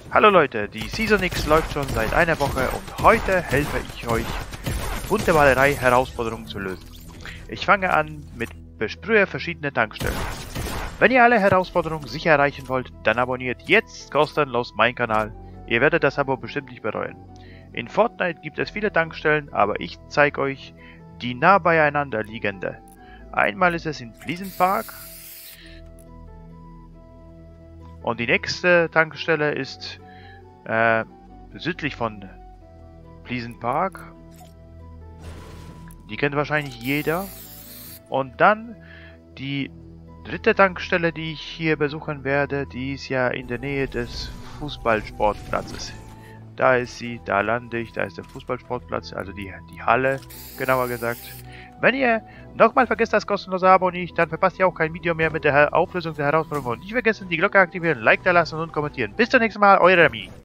Hallo Leute, die Season X läuft schon seit einer Woche und heute helfe ich euch, die bunte Malerei Herausforderung zu lösen. Ich fange an mit Besprühe verschiedene Tankstellen. Wenn ihr alle Herausforderungen sicher erreichen wollt, dann abonniert jetzt kostenlos meinen Kanal. Ihr werdet das Abo bestimmt nicht bereuen. In Fortnite gibt es viele Tankstellen, aber ich zeige euch die nah beieinander liegende. Einmal ist es in Pleasant Park. Und die nächste Tankstelle ist südlich von Pleasant Park. Die kennt wahrscheinlich jeder. Und dann die dritte Tankstelle, die ich hier besuchen werde, die ist ja in der Nähe des Fußballsportplatzes. Da ist sie, da lande ich, da ist der Fußballsportplatz, also die Halle, genauer gesagt. Wenn ihr nochmal vergesst das kostenlose Abo nicht, dann verpasst ihr auch kein Video mehr mit der Auflösung der Herausforderung. Und nicht vergessen, die Glocke aktivieren, Like da lassen und kommentieren. Bis zum nächsten Mal, euer Remy.